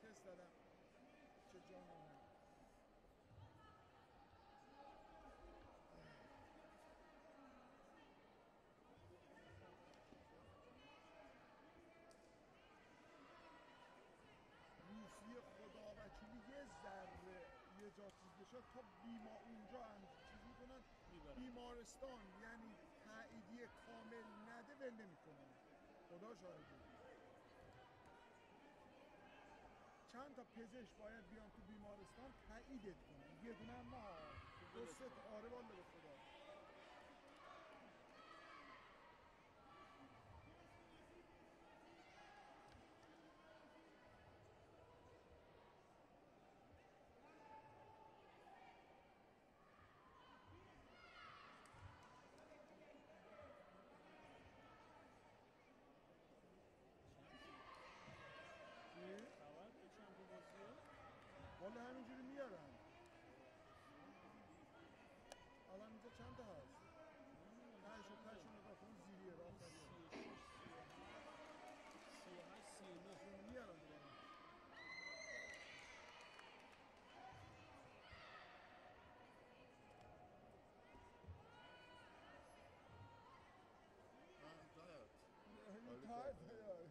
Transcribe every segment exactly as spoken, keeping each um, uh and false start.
تست دادم چه جانم من روسیه خدا وکیلی یه ذره یه جا چیز بشه تا بیما اونجا هم چیز میکنن بیمارستان یعنی تاییدیه کامل نده ول نمیکنن خدا شاهده چند تا پزشک باید بیان تو بیمارستان تاییدت کنن یه دونه هم نه دو سه تا آره والا به خدا والا همینجوری میارن الان اینجا چند تا هست؟ پنج و پنج نگاه کن زیریه راه داریه سی و هشت سی و نه میارن دوباره I'm tired. tired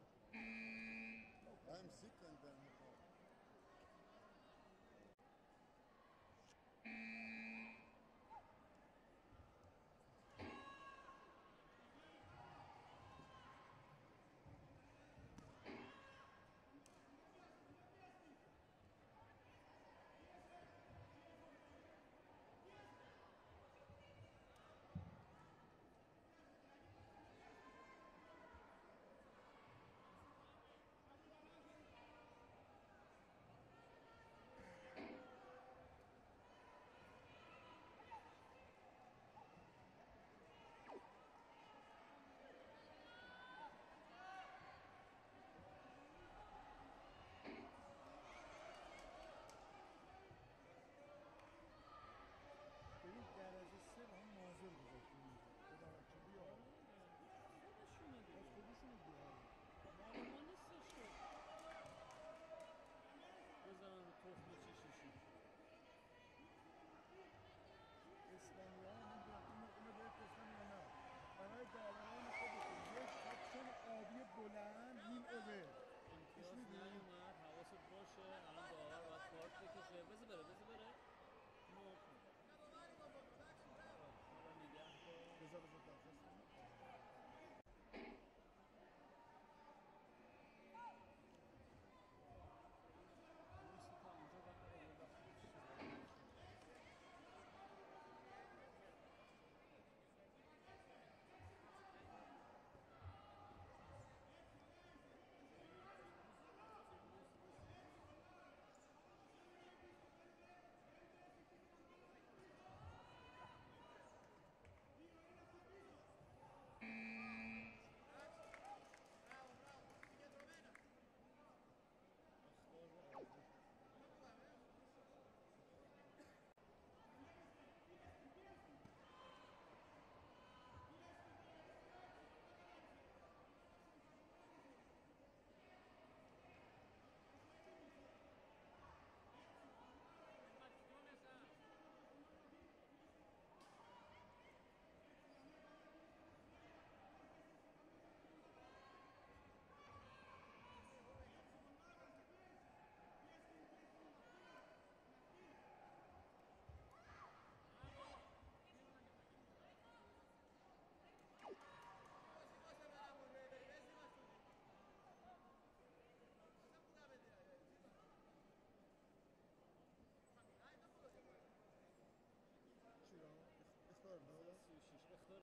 I'm sick and then ببین درجه سه با هم ناظر گذاشتیم اینجا خدا وکیلی ها خودشونه دیگه از خودشونو بیاره مال ما نیستش که بزنن رو تخم چششون اسلامی ها نمیدونم اینو اینو بهت گفتم یا نه برای داوران خودشون یک کاپشن آبی بلند نیم اوور امتیاز نیومد حواست باشه الان داور باید کارت بکشه بذار بره بذار بره اینو نگه کن بذار بذار درخواست کنم درسته تا اونجا باید بره یه دفعه چی رو؟ اختار داد؟ سی و شیش اختار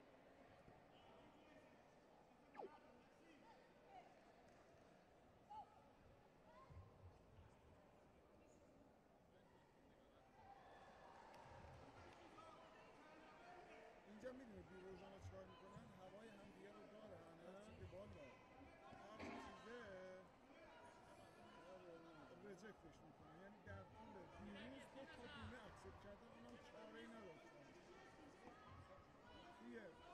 اینجا میدونی بیروژان ها چکار میکنن هوای هم دیگه رو دارن هر چی که بالا هر چی چیزه رجکتش میکنن یعنی در طول دیروز دو تا دونه اکسپت کردن اونم چاره ای نداشتن توی